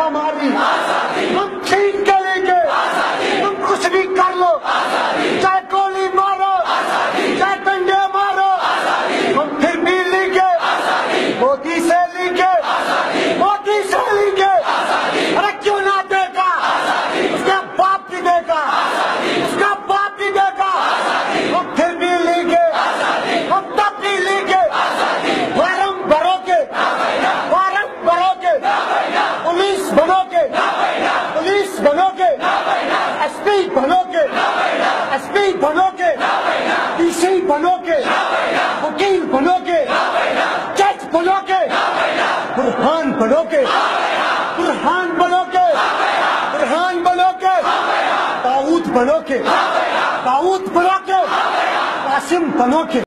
ہماری، ہم ٹھیک کے لیے، تم کچھ بھی کر لو، چاہے گولی مارو، چاہے ڈنڈے مارو، ہم پھر بھی لیگے، مودی سے لیگے، مودی سے لیگے۔ ارے کیوں نہ دے گا؟ اس کا باپ بھی دے گا، اس کا باپ بھی دے گا، ہم پھر بھی لیگے، ہم تب بھی لیگے۔ فارم بھرو گے، فارم بھرو گے، پولیس بنو گے، پولیس بنو گے، ایس پی بنو گے، ایس پی بنو گے، ڈی سی بنو گے، وکیل بنو گے، جج بنو گے، برہان بنو گے، برہان بنو گے، برہان بنو گے، داؤد بنو گے، داؤد بنو گے، قاسم بنو گے۔